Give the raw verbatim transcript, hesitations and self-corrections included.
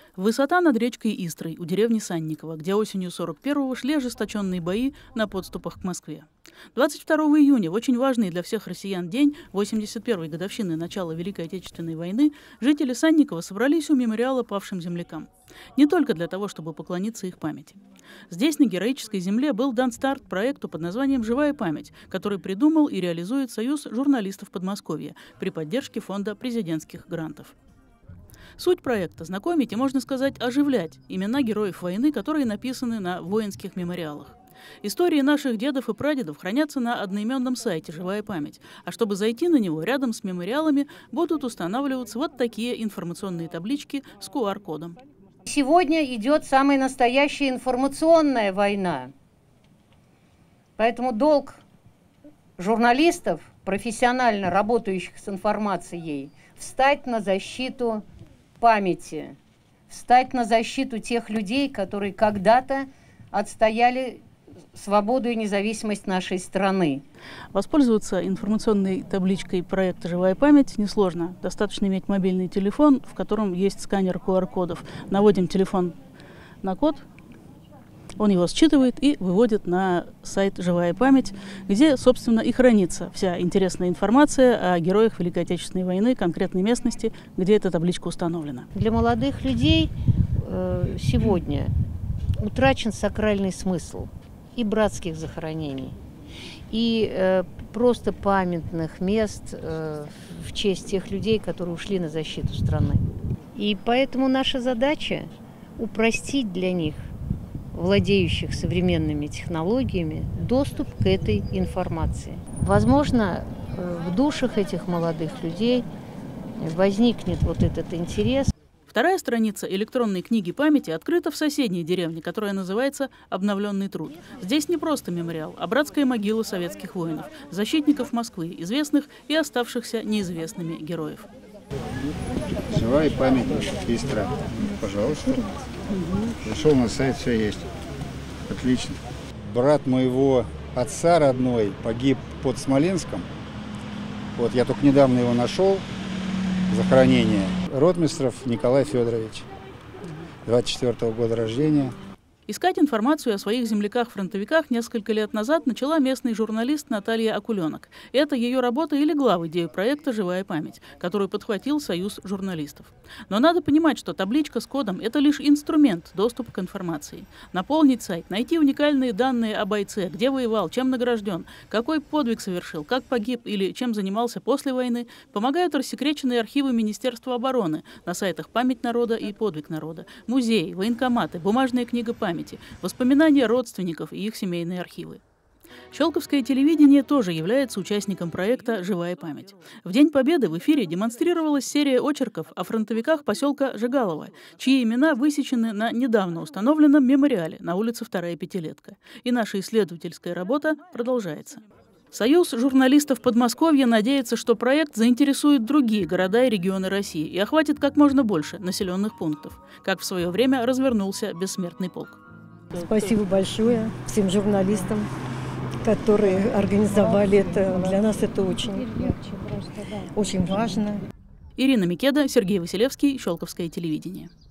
Высота над речкой Истрой у деревни Санникова, где осенью сорок первого шли ожесточенные бои на подступах к Москве. двадцать второго июня, в очень важный для всех россиян день, восемьдесят первой годовщины начала Великой Отечественной войны, жители Санникова собрались у мемориала павшим землякам. Не только для того, чтобы поклониться их памяти. Здесь, на героической земле, был дан старт проекту под названием «Живая память», который придумал и реализует Союз журналистов Подмосковья при поддержке Фонда президентских грантов. Суть проекта – знакомить и, можно сказать, оживлять имена героев войны, которые написаны на воинских мемориалах. Истории наших дедов и прадедов хранятся на одноименном сайте «Живая память», а чтобы зайти на него, рядом с мемориалами будут устанавливаться вот такие информационные таблички с ку ар кодом. Сегодня идет самая настоящая информационная война. Поэтому долг журналистов, профессионально работающих с информацией, встать на защиту памяти, встать на защиту тех людей, которые когда-то отстояли свободу и независимость нашей страны. Воспользоваться информационной табличкой проекта «Живая память» несложно. Достаточно иметь мобильный телефон, в котором есть сканер ку ар кодов. Наводим телефон на код, он его считывает и выводит на сайт «Живая память», где, собственно, и хранится вся интересная информация о героях Великой Отечественной войны, конкретной местности, где эта табличка установлена. Для молодых людей э, сегодня утрачен сакральный смысл и братских захоронений, и э, просто памятных мест э, в честь тех людей, которые ушли на защиту страны. И поэтому наша задача – упростить для них, владеющих современными технологиями, доступ к этой информации. Возможно, в душах этих молодых людей возникнет вот этот интерес. Вторая страница электронной книги памяти открыта в соседней деревне, которая называется «Обновленный труд». Здесь не просто мемориал, а братская могила советских воинов, защитников Москвы, известных и оставшихся неизвестными героев. Живая память, Истра. Пожалуйста. Зашел на сайт, все есть. Отлично. Брат моего отца родной погиб под Смоленском. Вот я только недавно его нашел. Захоронение. Ротмистров Николай Федорович. двадцать четвёртого года рождения. Искать информацию о своих земляках-фронтовиках несколько лет назад начала местный журналист Наталья Акуленок. Это ее работа и легла в идею проекта «Живая память», которую подхватил Союз журналистов. Но надо понимать, что табличка с кодом – это лишь инструмент доступа к информации. Наполнить сайт, найти уникальные данные о бойце, где воевал, чем награжден, какой подвиг совершил, как погиб или чем занимался после войны, помогают рассекреченные архивы Министерства обороны на сайтах «Память народа» и «Подвиг народа», музеи, военкоматы, бумажная книга памяти, воспоминания родственников и их семейные архивы. Щелковское телевидение тоже является участником проекта «Живая память». В День Победы в эфире демонстрировалась серия очерков о фронтовиках поселка Жигалово, чьи имена высечены на недавно установленном мемориале на улице Вторая Пятилетка. И наша исследовательская работа продолжается. Союз журналистов Подмосковья надеется, что проект заинтересует другие города и регионы России и охватит как можно больше населенных пунктов, как в свое время развернулся бессмертный полк. Спасибо большое всем журналистам, которые организовали это. Для нас это очень, очень важно. Ирина Микеда, Сергей Василевский, Щелковское телевидение.